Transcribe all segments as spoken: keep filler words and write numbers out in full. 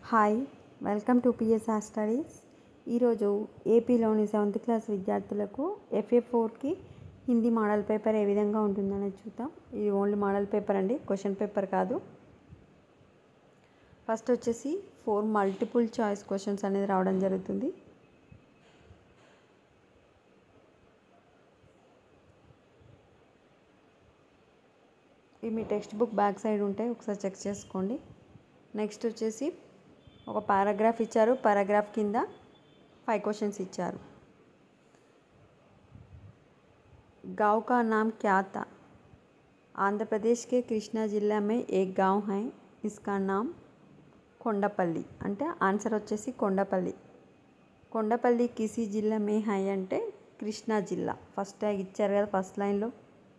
Hi welcome to PSR studies. ఈరోజు ఏపీలోని seventh class విద్యార్థులకు ఎఫ్ఏ ఫోర్కి హిందీ మోడల్ పేపర్ ఏ విధంగా ఉంటుందనేది చూద్దాం. ఇది ఓన్లీ మోడల్ పేపర్ అండి, క్వశ్చన్ పేపర్ కాదు. ఫస్ట్ వచ్చేసి ఫోర్ మల్టిపుల్ చాయిస్ క్వశ్చన్స్ అనేది రావడం జరుగుతుంది. ఇవి మీ టెక్స్ట్ బుక్ బ్యాక్ సైడ్ ఉంటాయి, ఒకసారి చెక్ చేసుకోండి. నెక్స్ట్ వచ్చేసి ఒక పారాగ్రాఫ్ ఇచ్చారు, పారాగ్రాఫ్ కింద ఫైవ్ క్వశ్చన్స్ ఇచ్చారు. गाँव का नाम क्या था? आंध्र प्रदेश के कृष्णा जिला में एक गांव है, इसका नाम కొండపల్లి. అంటే ఆన్సర్ వచ్చేసి కొండపల్లి. కొండపల్లి కిసి జిల్లా మే హై అంటే కృష్ణా జిల్లా. ఫస్ట్ ట్యాగ్ ఇచ్చారు కదా ఫస్ట్ లైన్లో.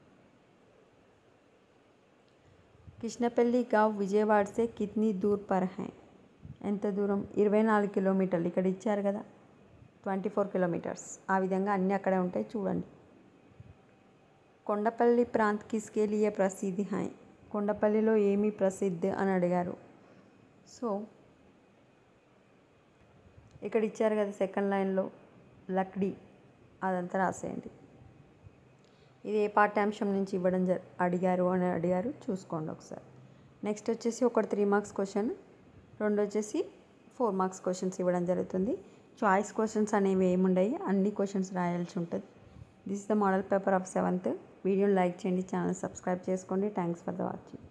కృష్ణపల్లి गांव విజయవాడ से कितनी दूर पर है? ఎంత దూరం? ఇరవై నాలుగు కిలోమీటర్లు. ఇక్కడ ఇచ్చారు కదా ట్వంటీ ఫోర్ కిలోమీటర్స్. ఆ విధంగా అన్నీ అక్కడే ఉంటాయి, చూడండి. కొండపల్లి ప్రాంత్ కిస్కే లియే ప్రసిద్ధి హై? కొండపల్లిలో ఏమి ప్రసిద్ధి అని అడిగారు. సో ఇక్కడ ఇచ్చారు కదా సెకండ్ లైన్లో లక్డీ, అదంతా రాసేయండి. ఇది ఏ పాఠ్యాంశం నుంచి ఇవ్వడం జ అడిగారు అని అడిగారు, చూసుకోండి ఒకసారి. నెక్స్ట్ వచ్చేసి ఒకటి త్రీ మార్క్స్ క్వశ్చన్, రెండు వచ్చేసి ఫోర్ మార్క్స్ క్వశ్చన్స్ ఇవ్వడం జరుగుతుంది. చాయిస్ క్వశ్చన్స్ అనేవి ఏముండయి, అన్ని క్వశ్చన్స్ రాయాల్సి ఉంటుంది. This is the model paper of seventh. వీడియోని లైక్ చేయండి, ఛానల్ సబ్స్క్రైబ్ చేసుకోండి. Thanks for the watching.